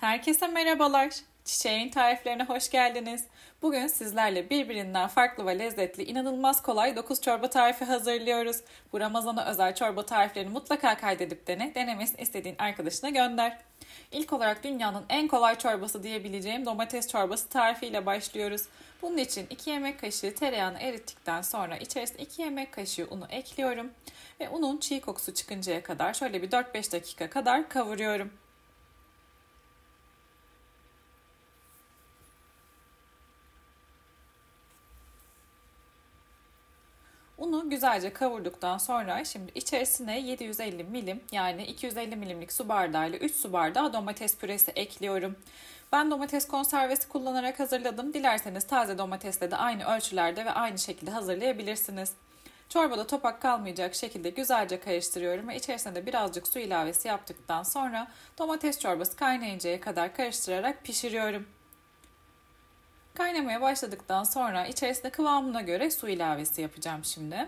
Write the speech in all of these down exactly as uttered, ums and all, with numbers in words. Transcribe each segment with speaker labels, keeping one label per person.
Speaker 1: Herkese merhabalar. Çiçeğin tariflerine hoş geldiniz. Bugün sizlerle birbirinden farklı ve lezzetli, inanılmaz kolay dokuz çorba tarifi hazırlıyoruz. Bu Ramazan'a özel çorba tariflerini mutlaka kaydedip dene, denemesini istediğin arkadaşına gönder. İlk olarak dünyanın en kolay çorbası diyebileceğim domates çorbası tarifiyle başlıyoruz. Bunun için iki yemek kaşığı tereyağını erittikten sonra içerisine iki yemek kaşığı unu ekliyorum. Ve unun çiğ kokusu çıkıncaya kadar şöyle bir dört beş dakika kadar kavuruyorum. Unu güzelce kavurduktan sonra şimdi içerisine yedi yüz elli milim yani iki yüz elli milimlik su bardağıyla üç su bardağı domates püresi ekliyorum. Ben domates konservesi kullanarak hazırladım. Dilerseniz taze domatesle de aynı ölçülerde ve aynı şekilde hazırlayabilirsiniz. Çorbada topak kalmayacak şekilde güzelce karıştırıyorum ve içerisine de birazcık su ilavesi yaptıktan sonra domates çorbası kaynayıncaya kadar karıştırarak pişiriyorum. Kaynamaya başladıktan sonra içerisine kıvamına göre su ilavesi yapacağım şimdi.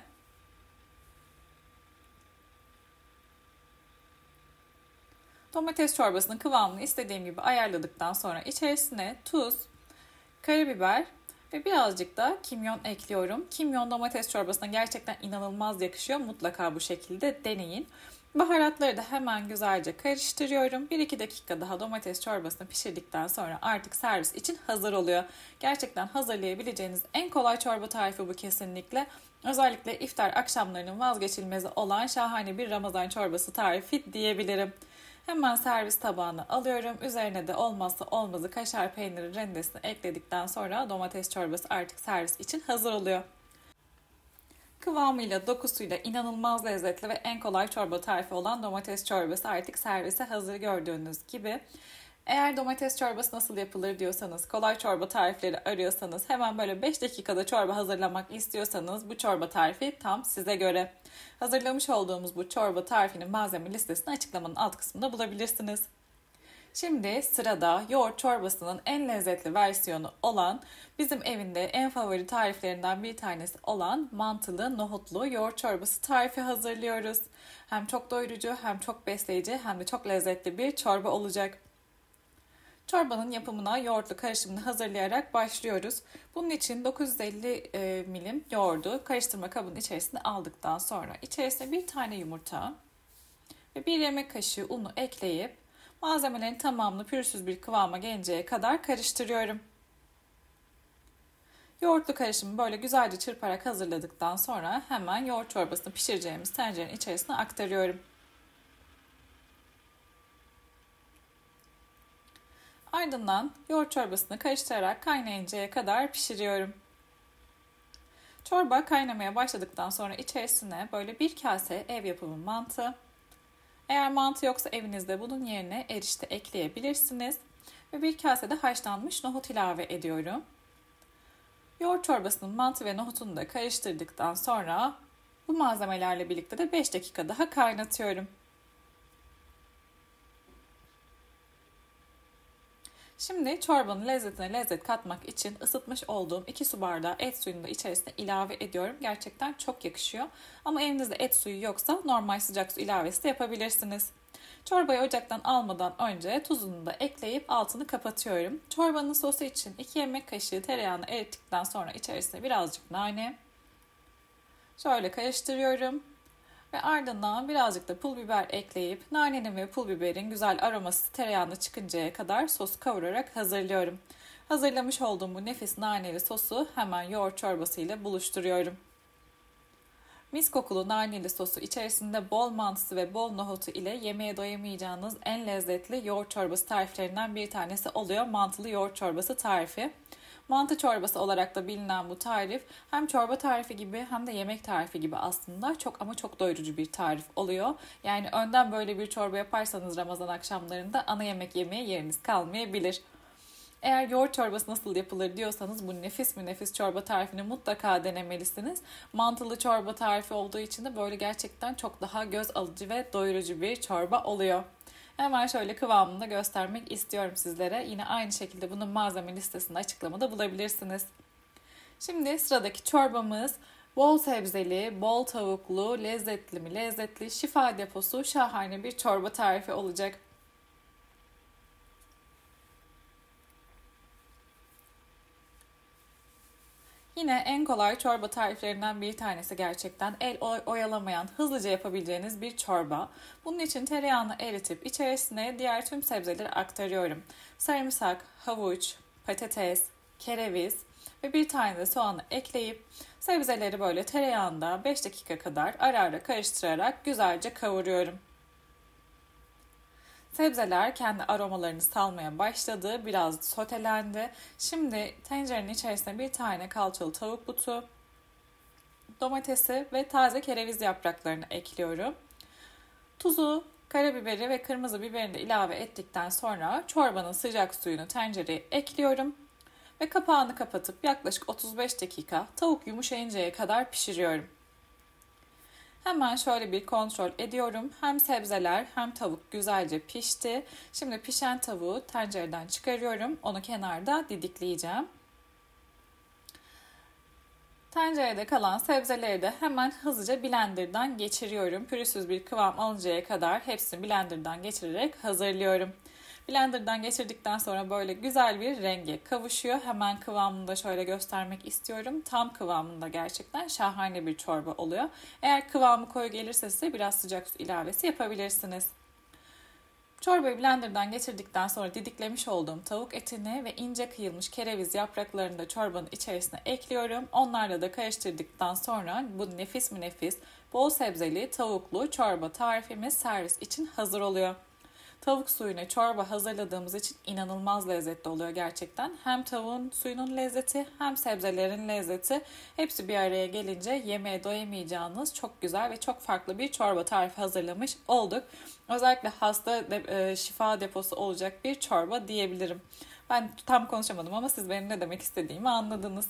Speaker 1: Domates çorbasının kıvamını istediğim gibi ayarladıktan sonra içerisine tuz, karabiber ve birazcık da kimyon ekliyorum. Kimyon domates çorbasına gerçekten inanılmaz yakışıyor. Mutlaka bu şekilde deneyin. Baharatları da hemen güzelce karıştırıyorum. bir iki dakika daha domates çorbasını pişirdikten sonra artık servis için hazır oluyor. Gerçekten hazırlayabileceğiniz en kolay çorba tarifi bu kesinlikle. Özellikle iftar akşamlarının vazgeçilmezi olan şahane bir Ramazan çorbası tarifi diyebilirim. Hemen servis tabağına alıyorum. Üzerine de olmazsa olmazı kaşar peyniri rendesini ekledikten sonra domates çorbası artık servis için hazır oluyor. Kıvamıyla, dokusuyla inanılmaz lezzetli ve en kolay çorba tarifi olan domates çorbası artık servise hazır gördüğünüz gibi. Eğer domates çorbası nasıl yapılır diyorsanız, kolay çorba tarifleri arıyorsanız, hemen böyle beş dakikada çorba hazırlamak istiyorsanız bu çorba tarifi tam size göre. Hazırlamış olduğumuz bu çorba tarifinin malzeme listesini açıklamanın alt kısmında bulabilirsiniz. Şimdi sırada yoğurt çorbasının en lezzetli versiyonu olan, bizim evinde en favori tariflerinden bir tanesi olan mantılı nohutlu yoğurt çorbası tarifi hazırlıyoruz. Hem çok doyurucu, hem çok besleyici, hem de çok lezzetli bir çorba olacak. Çorbanın yapımına yoğurtlu karışımını hazırlayarak başlıyoruz. Bunun için dokuz yüz elli milim yoğurdu karıştırma kabının içerisine aldıktan sonra içerisine bir tane yumurta ve bir yemek kaşığı unu ekleyip malzemelerin tamamını pürüzsüz bir kıvama gelinceye kadar karıştırıyorum. Yoğurtlu karışımı böyle güzelce çırparak hazırladıktan sonra hemen yoğurt çorbasını pişireceğimiz tencerenin içerisine aktarıyorum. Ardından yoğurt çorbasını karıştırarak kaynayıncaya kadar pişiriyorum. Çorba kaynamaya başladıktan sonra içerisine böyle bir kase ev yapımı mantı, eğer mantı yoksa evinizde bunun yerine erişte ekleyebilirsiniz. Ve bir kasede haşlanmış nohut ilave ediyorum. Yoğurt çorbasının mantı ve nohutunu da karıştırdıktan sonra bu malzemelerle birlikte de beş dakika daha kaynatıyorum. Şimdi çorbanın lezzetine lezzet katmak için ısıtmış olduğum iki su bardağı et suyunu da içerisine ilave ediyorum. Gerçekten çok yakışıyor. Ama evinizde et suyu yoksa normal sıcak su ilavesi de yapabilirsiniz. Çorbayı ocaktan almadan önce tuzunu da ekleyip altını kapatıyorum. Çorbanın sosu için iki yemek kaşığı tereyağını erittikten sonra içerisine birazcık nane. Şöyle karıştırıyorum. Ve ardından birazcık da pul biber ekleyip nanenin ve pul biberin güzel aroması tereyağına çıkıncaya kadar sosu kavurarak hazırlıyorum. Hazırlamış olduğum bu nefis naneli sosu hemen yoğurt çorbası ile buluşturuyorum. Mis kokulu naneli sosu içerisinde bol mantısı ve bol nohutu ile yemeğe doyamayacağınız en lezzetli yoğurt çorbası tariflerinden bir tanesi oluyor mantılı yoğurt çorbası tarifi. Mantı çorbası olarak da bilinen bu tarif hem çorba tarifi gibi hem de yemek tarifi gibi aslında çok ama çok doyurucu bir tarif oluyor. Yani önden böyle bir çorba yaparsanız Ramazan akşamlarında ana yemek yemeye yeriniz kalmayabilir. Eğer yoğurt çorbası nasıl yapılır diyorsanız bu nefis mi nefis çorba tarifini mutlaka denemelisiniz. Mantılı çorba tarifi olduğu için de böyle gerçekten çok daha göz alıcı ve doyurucu bir çorba oluyor. Hemen şöyle kıvamını da göstermek istiyorum sizlere. Yine aynı şekilde bunun malzeme listesinde açıklamada bulabilirsiniz. Şimdi sıradaki çorbamız bol sebzeli, bol tavuklu, lezzetli mi lezzetli, şifa deposu şahane bir çorba tarifi olacak. Yine en kolay çorba tariflerinden bir tanesi gerçekten el oyalamayan, hızlıca yapabileceğiniz bir çorba. Bunun için tereyağını eritip içerisine diğer tüm sebzeleri aktarıyorum. Sarımsak, havuç, patates, kereviz ve bir tane de soğanı ekleyip sebzeleri böyle tereyağında beş dakika kadar ara ara karıştırarak güzelce kavuruyorum. Sebzeler kendi aromalarını salmaya başladı. Biraz sotelendi. Şimdi tencerenin içerisine bir tane kalçalı tavuk butu, domatesi ve taze kereviz yapraklarını ekliyorum. Tuzu, karabiberi ve kırmızı biberini de ilave ettikten sonra çorbanın sıcak suyunu tencereye ekliyorum. Ve kapağını kapatıp yaklaşık otuz beş dakika tavuk yumuşayıncaya kadar pişiriyorum. Hemen şöyle bir kontrol ediyorum. Hem sebzeler hem tavuk güzelce pişti. Şimdi pişen tavuğu tencereden çıkarıyorum. Onu kenarda didikleyeceğim. Tencerede kalan sebzeleri de hemen hızlıca blenderdan geçiriyorum. Pürüzsüz bir kıvam alıncaya kadar hepsini blenderdan geçirerek hazırlıyorum. Blenderdan geçirdikten sonra böyle güzel bir renge kavuşuyor. Hemen kıvamını da şöyle göstermek istiyorum. Tam kıvamında gerçekten şahane bir çorba oluyor. Eğer kıvamı koyu gelirse size biraz sıcak su ilavesi yapabilirsiniz. Çorbayı blenderdan geçirdikten sonra didiklemiş olduğum tavuk etini ve ince kıyılmış kereviz yapraklarını da çorbanın içerisine ekliyorum. Onlarla da karıştırdıktan sonra bu nefis mi nefis bol sebzeli tavuklu çorba tarifimiz servis için hazır oluyor. Tavuk suyuna çorba hazırladığımız için inanılmaz lezzetli oluyor gerçekten. Hem tavuğun suyunun lezzeti hem sebzelerin lezzeti hepsi bir araya gelince yemeğe doyamayacağınız çok güzel ve çok farklı bir çorba tarifi hazırlamış olduk. Özellikle hasta de, şifa deposu olacak bir çorba diyebilirim. Ben tam konuşamadım ama siz benim ne demek istediğimi anladınız.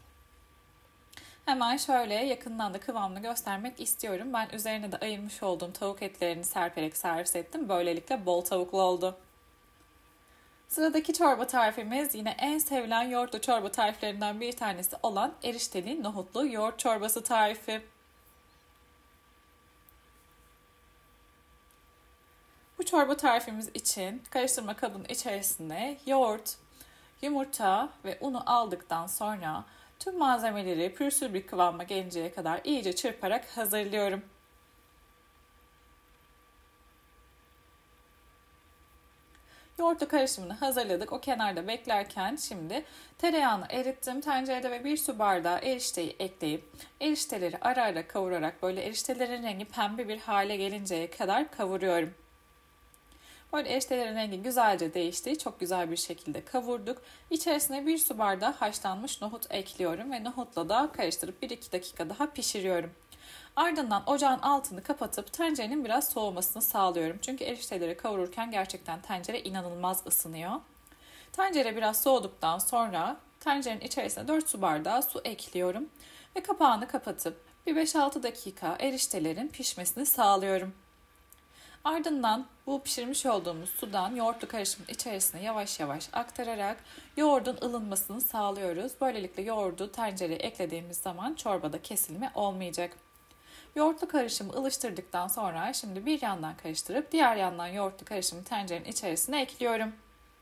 Speaker 1: Hemen şöyle yakından da kıvamını göstermek istiyorum. Ben üzerine de ayırmış olduğum tavuk etlerini serperek servis ettim. Böylelikle bol tavuklu oldu. Sıradaki çorba tarifimiz yine en sevilen yoğurtlu çorba tariflerinden bir tanesi olan erişteli nohutlu yoğurt çorbası tarifi. Bu çorba tarifimiz için karıştırma kabının içerisine yoğurt, yumurta ve unu aldıktan sonra tüm malzemeleri pürsül bir kıvama gelinceye kadar iyice çırparak hazırlıyorum. Yoğurtlu karışımını hazırladık. O kenarda beklerken şimdi tereyağını erittim. Tencerede ve bir su bardağı erişteyi ekleyip erişteleri ara ara kavurarak böyle eriştelerin rengi pembe bir hale gelinceye kadar kavuruyorum. Böyle eriştelerin rengi güzelce değişti. Çok güzel bir şekilde kavurduk. İçerisine bir su bardağı haşlanmış nohut ekliyorum ve nohutla da karıştırıp bir iki dakika daha pişiriyorum. Ardından ocağın altını kapatıp tencerenin biraz soğumasını sağlıyorum. Çünkü erişteleri kavururken gerçekten tencere inanılmaz ısınıyor. Tencere biraz soğuduktan sonra tencerenin içerisine dört su bardağı su ekliyorum ve kapağını kapatıp bir beş altı dakika eriştelerin pişmesini sağlıyorum. Ardından bu pişirmiş olduğumuz sudan yoğurtlu karışımın içerisine yavaş yavaş aktararak yoğurdun ılınmasını sağlıyoruz. Böylelikle yoğurdu tencereye eklediğimiz zaman çorbada kesilme olmayacak. Yoğurtlu karışımı ılıştırdıktan sonra şimdi bir yandan karıştırıp diğer yandan yoğurtlu karışımı tencerenin içerisine ekliyorum.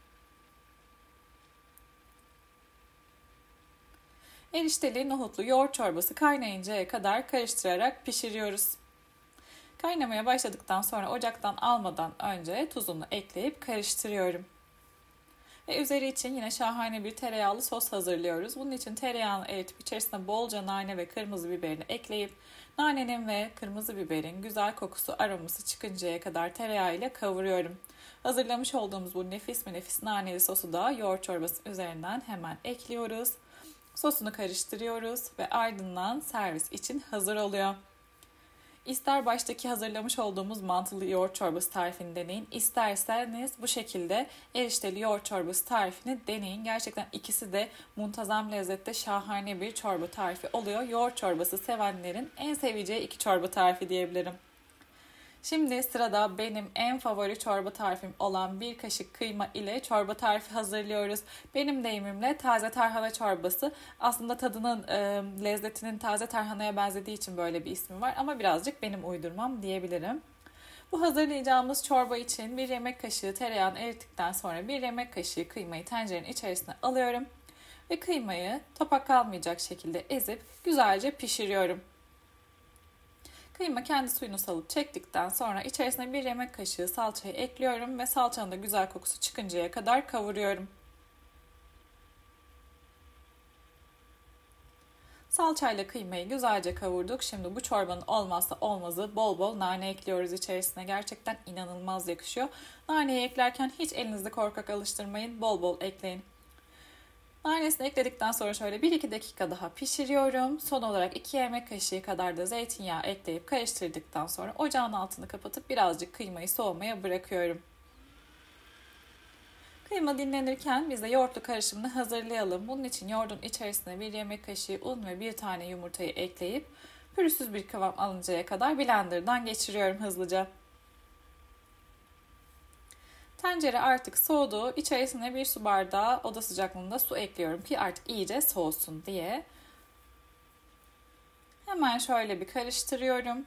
Speaker 1: Erişteli nohutlu yoğurt çorbası kaynayıncaya kadar karıştırarak pişiriyoruz. Kaynamaya başladıktan sonra ocaktan almadan önce tuzunu ekleyip karıştırıyorum. Ve üzeri için yine şahane bir tereyağlı sos hazırlıyoruz. Bunun için tereyağını eritip içerisine bolca nane ve kırmızı biberini ekleyip nanenin ve kırmızı biberin güzel kokusu aroması çıkıncaya kadar tereyağı ile kavuruyorum. Hazırlamış olduğumuz bu nefis mi nefis naneli sosu da yoğurt çorbası üzerinden hemen ekliyoruz. Sosunu karıştırıyoruz ve ardından servis için hazır oluyor. İster baştaki hazırlamış olduğumuz mantılı yoğurt çorbası tarifini deneyin. İsterseniz bu şekilde erişteli yoğurt çorbası tarifini deneyin. Gerçekten ikisi de muntazam lezzette şahane bir çorba tarifi oluyor. Yoğurt çorbası sevenlerin en seveceği iki çorba tarifi diyebilirim. Şimdi sırada benim en favori çorba tarifim olan bir kaşık kıyma ile çorba tarifi hazırlıyoruz. Benim deyimimle taze tarhana çorbası. Aslında tadının, e, lezzetinin taze tarhanaya benzediği için böyle bir ismi var ama birazcık benim uydurmam diyebilirim. Bu hazırlayacağımız çorba için bir yemek kaşığı tereyağını erittikten sonra bir yemek kaşığı kıymayı tencerenin içerisine alıyorum. ve kıymayı topak kalmayacak şekilde ezip güzelce pişiriyorum. Kıyma kendi suyunu salıp çektikten sonra içerisine bir yemek kaşığı salçayı ekliyorum ve salçanın da güzel kokusu çıkıncaya kadar kavuruyorum. Salçayla kıymayı güzelce kavurduk. Şimdi bu çorbanın olmazsa olmazı bol bol nane ekliyoruz içerisine. Gerçekten inanılmaz yakışıyor. Naneyi eklerken hiç elinizde korkak alıştırmayın. Bol bol ekleyin. Nanesini ekledikten sonra şöyle bir iki dakika daha pişiriyorum. Son olarak iki yemek kaşığı kadar da zeytinyağı ekleyip karıştırdıktan sonra ocağın altını kapatıp birazcık kıymayı soğumaya bırakıyorum. Kıyma dinlenirken biz de yoğurtlu karışımını hazırlayalım. Bunun için yoğurdun içerisine bir yemek kaşığı un ve bir tane yumurtayı ekleyip pürüzsüz bir kıvam alıncaya kadar blenderdan geçiriyorum hızlıca. Tencere artık soğudu. İçerisine bir su bardağı oda sıcaklığında su ekliyorum ki artık iyice soğusun diye. Hemen şöyle bir karıştırıyorum.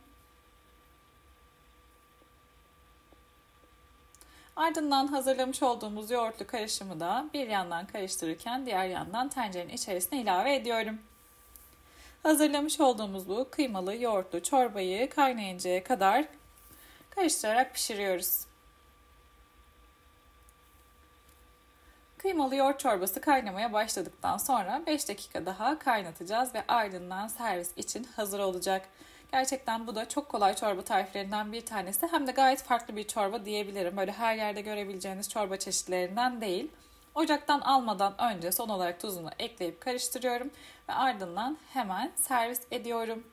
Speaker 1: Ardından hazırlamış olduğumuz yoğurtlu karışımı da bir yandan karıştırırken diğer yandan tencerenin içerisine ilave ediyorum. Hazırlamış olduğumuz bu kıymalı yoğurtlu çorbayı kaynayıncaya kadar karıştırarak pişiriyoruz. Kıymalı yoğurt çorbası kaynamaya başladıktan sonra beş dakika daha kaynatacağız ve ardından servis için hazır olacak. Gerçekten bu da çok kolay çorba tariflerinden bir tanesi. Hem de gayet farklı bir çorba diyebilirim. Böyle her yerde görebileceğiniz çorba çeşitlerinden değil. Ocaktan almadan önce son olarak tuzunu ekleyip karıştırıyorum ve ardından hemen servis ediyorum.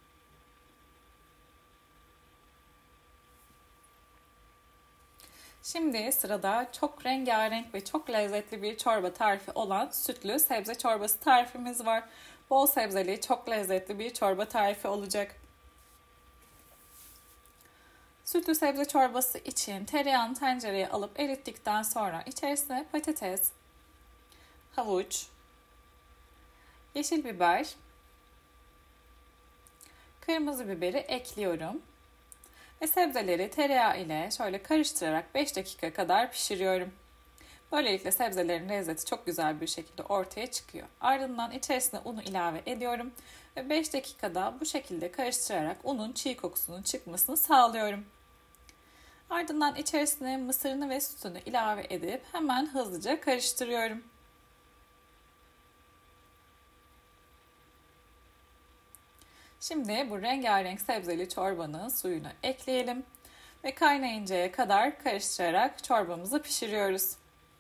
Speaker 1: Şimdi sırada çok rengarenk ve çok lezzetli bir çorba tarifi olan sütlü sebze çorbası tarifimiz var. Bol sebzeli, çok lezzetli bir çorba tarifi olacak. Sütlü sebze çorbası için tereyağını tencereye alıp erittikten sonra içerisine patates, havuç, yeşil biber, kırmızı biberi ekliyorum. Ve sebzeleri tereyağı ile şöyle karıştırarak beş dakika kadar pişiriyorum. Böylelikle sebzelerin lezzeti çok güzel bir şekilde ortaya çıkıyor. Ardından içerisine unu ilave ediyorum ve beş dakikada bu şekilde karıştırarak unun çiğ kokusunun çıkmasını sağlıyorum. Ardından içerisine mısırını ve sütünü ilave edip hemen hızlıca karıştırıyorum. Şimdi bu rengarenk sebzeli çorbanın suyunu ekleyelim ve kaynayıncaya kadar karıştırarak çorbamızı pişiriyoruz.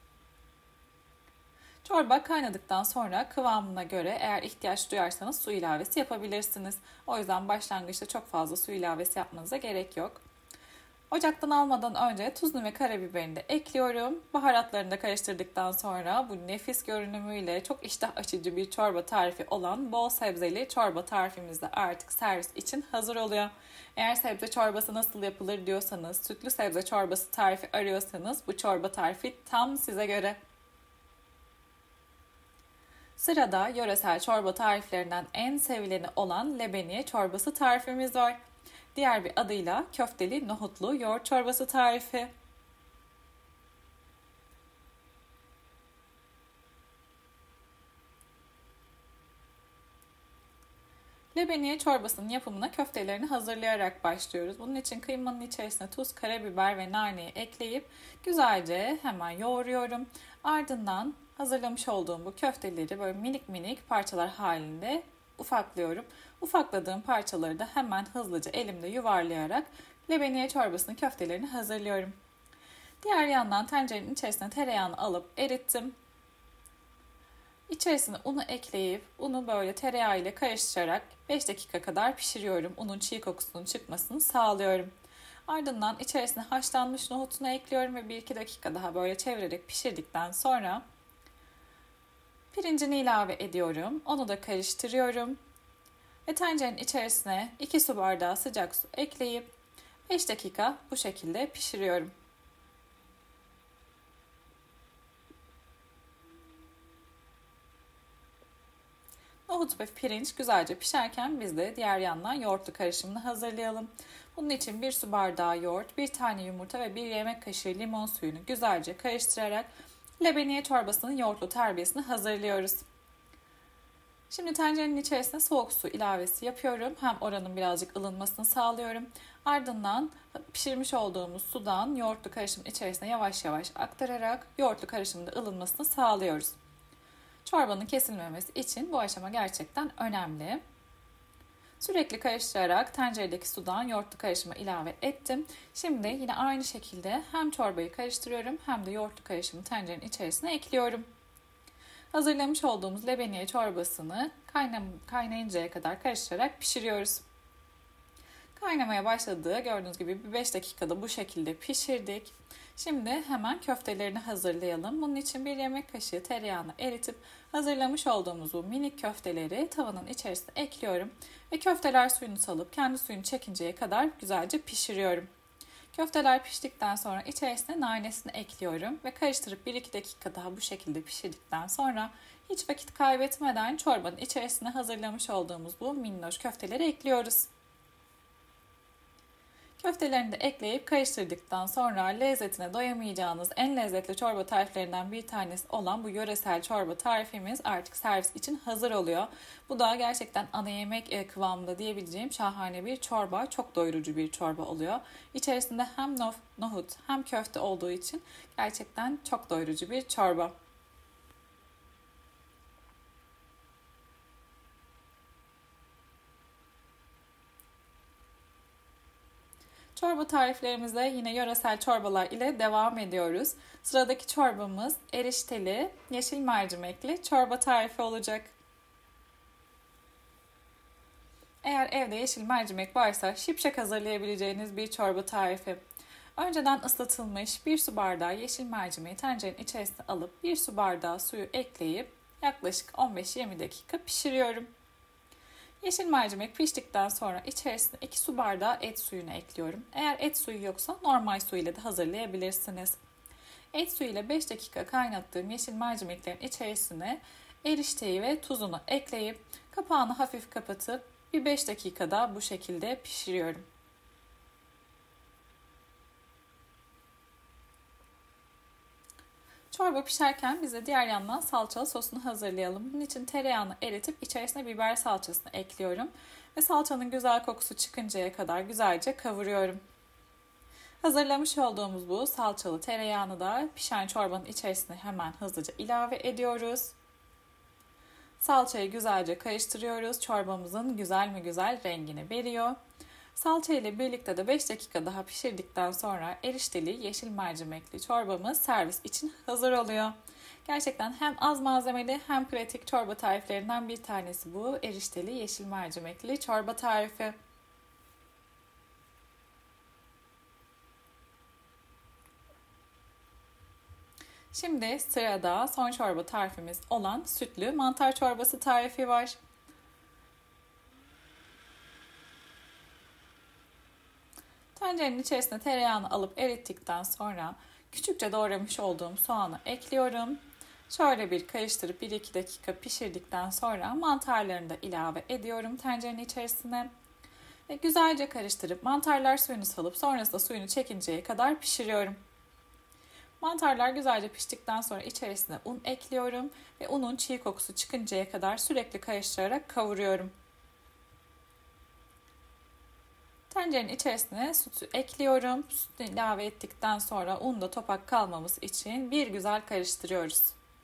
Speaker 1: Çorba kaynadıktan sonra kıvamına göre eğer ihtiyaç duyarsanız su ilavesi yapabilirsiniz. O yüzden başlangıçta çok fazla su ilavesi yapmanıza gerek yok. Ocaktan almadan önce tuzunu ve karabiberini de ekliyorum. Baharatlarını da karıştırdıktan sonra bu nefis görünümüyle çok iştah açıcı bir çorba tarifi olan bol sebzeli çorba tarifimiz de artık servis için hazır oluyor. Eğer sebze çorbası nasıl yapılır diyorsanız, sütlü sebze çorbası tarifi arıyorsanız bu çorba tarifi tam size göre. Sırada yöresel çorba tariflerinden en sevileni olan lebeniye çorbası tarifimiz var. Diğer bir adıyla köfteli nohutlu yoğurt çorbası tarifi. Lebeniye çorbasının yapımına köftelerini hazırlayarak başlıyoruz. Bunun için kıymanın içerisine tuz, karabiber ve naneyi ekleyip güzelce hemen yoğuruyorum. Ardından hazırlamış olduğum bu köfteleri böyle minik minik parçalar halinde ufaklıyorum. Ufakladığım parçaları da hemen hızlıca elimde yuvarlayarak lebeniye çorbasının köftelerini hazırlıyorum. Diğer yandan tencerenin içerisine tereyağını alıp erittim. İçerisine unu ekleyip unu böyle tereyağı ile karıştırarak beş dakika kadar pişiriyorum. Unun çiğ kokusunun çıkmasını sağlıyorum. Ardından içerisine haşlanmış nohutunu ekliyorum ve bir iki dakika daha böyle çevirerek pişirdikten sonra pirincini ilave ediyorum. Onu da karıştırıyorum. Ve tencerenin içerisine iki su bardağı sıcak su ekleyip beş dakika bu şekilde pişiriyorum. Nohut ve pirinç güzelce pişerken biz de diğer yandan yoğurtlu karışımını hazırlayalım. Bunun için bir su bardağı yoğurt, bir tane yumurta ve bir yemek kaşığı limon suyunu güzelce karıştırarak lebeniye çorbasının yoğurtlu terbiyesini hazırlıyoruz. Şimdi tencerenin içerisine soğuk su ilavesi yapıyorum. Hem oranın birazcık ılınmasını sağlıyorum. Ardından pişirmiş olduğumuz sudan yoğurtlu karışımın içerisine yavaş yavaş aktararak yoğurtlu karışımın da ılınmasını sağlıyoruz. Çorbanın kesilmemesi için bu aşama gerçekten önemli. Sürekli karıştırarak tenceredeki sudan yoğurtlu karışımı ilave ettim. Şimdi yine aynı şekilde hem çorbayı karıştırıyorum hem de yoğurtlu karışımı tencerenin içerisine ekliyorum. Hazırlamış olduğumuz lebeniye çorbasını kaynam kaynayıncaya kadar karıştırarak pişiriyoruz. Kaynamaya başladığı gördüğünüz gibi bir beş dakikada bu şekilde pişirdik. Şimdi hemen köftelerini hazırlayalım. Bunun için bir yemek kaşığı tereyağını eritip hazırlamış olduğumuz bu minik köfteleri tavanın içerisine ekliyorum. Ve köfteler suyunu salıp kendi suyunu çekinceye kadar güzelce pişiriyorum. Köfteler piştikten sonra içerisine nanesini ekliyorum ve karıştırıp bir iki dakika daha bu şekilde pişirdikten sonra hiç vakit kaybetmeden çorbanın içerisine hazırlamış olduğumuz bu minnoş köfteleri ekliyoruz. Köftelerini de ekleyip karıştırdıktan sonra lezzetine doyamayacağınız en lezzetli çorba tariflerinden bir tanesi olan bu yöresel çorba tarifimiz artık servis için hazır oluyor. Bu da gerçekten ana yemek kıvamında diyebileceğim şahane bir çorba. Çok doyurucu bir çorba oluyor. İçerisinde hem nohut hem köfte olduğu için gerçekten çok doyurucu bir çorba. Çorba tariflerimize yine yöresel çorbalar ile devam ediyoruz. Sıradaki çorbamız erişteli, yeşil mercimekli çorba tarifi olacak. Eğer evde yeşil mercimek varsa şipşak hazırlayabileceğiniz bir çorba tarifi. Önceden ıslatılmış bir su bardağı yeşil mercimeği tencerenin içerisine alıp bir su bardağı suyu ekleyip yaklaşık on beş yirmi dakika pişiriyorum. Yeşil mercimek piştikten sonra içerisine iki su bardağı et suyunu ekliyorum. Eğer et suyu yoksa normal su ile de hazırlayabilirsiniz. Et suyu ile beş dakika kaynattığım yeşil mercimeklerin içerisine erişteyi ve tuzunu ekleyip kapağını hafif kapatıp bir beş dakikada bu şekilde pişiriyorum. Çorba pişerken biz de diğer yandan salçalı sosunu hazırlayalım. Bunun için tereyağını eritip içerisine biber salçasını ekliyorum. Ve salçanın güzel kokusu çıkıncaya kadar güzelce kavuruyorum. Hazırlamış olduğumuz bu salçalı tereyağını da pişen çorbanın içerisine hemen hızlıca ilave ediyoruz. Salçayı güzelce karıştırıyoruz. Çorbamızın güzel mi güzel rengini veriyor. Salça ile birlikte de beş dakika daha pişirdikten sonra erişteli yeşil mercimekli çorbamız servis için hazır oluyor. Gerçekten hem az malzemeli hem pratik çorba tariflerinden bir tanesi bu erişteli yeşil mercimekli çorba tarifi. Şimdi sırada son çorba tarifimiz olan sütlü mantar çorbası tarifi var. Tencerenin içerisine tereyağını alıp erittikten sonra küçükçe doğramış olduğum soğanı ekliyorum. Şöyle bir karıştırıp bir iki dakika pişirdikten sonra mantarlarını da ilave ediyorum tencerenin içerisine. Ve güzelce karıştırıp mantarlar suyunu salıp sonrasında suyunu çekinceye kadar pişiriyorum. Mantarlar güzelce piştikten sonra içerisine un ekliyorum ve unun çiğ kokusu çıkıncaya kadar sürekli karıştırarak kavuruyorum. Tencerenin içerisine sütü ekliyorum. Sütü ilave ettikten sonra unda topak kalmaması için bir güzel karıştırıyoruz.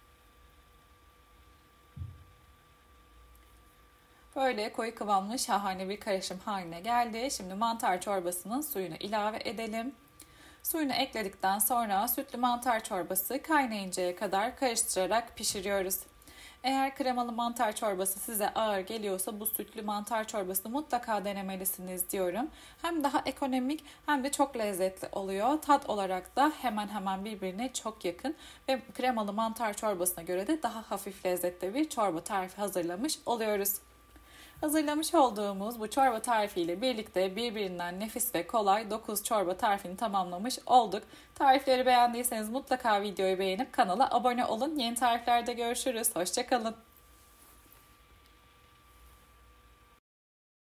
Speaker 1: Böyle koyu kıvamlı şahane bir karışım haline geldi. Şimdi mantar çorbasının suyunu ilave edelim. Suyunu ekledikten sonra sütlü mantar çorbası kaynayıncaya kadar karıştırarak pişiriyoruz. Eğer kremalı mantar çorbası size ağır geliyorsa bu sütlü mantar çorbasını mutlaka denemelisiniz diyorum. Hem daha ekonomik hem de çok lezzetli oluyor. Tat olarak da hemen hemen birbirine çok yakın ve kremalı mantar çorbasına göre de daha hafif lezzetli bir çorba tarifi hazırlamış oluyoruz. Hazırlamış olduğumuz bu çorba tarifiyle birlikte birbirinden nefis ve kolay dokuz çorba tarifini tamamlamış olduk. Tarifleri beğendiyseniz mutlaka videoyu beğenip kanala abone olun. Yeni tariflerde görüşürüz. Hoşça kalın.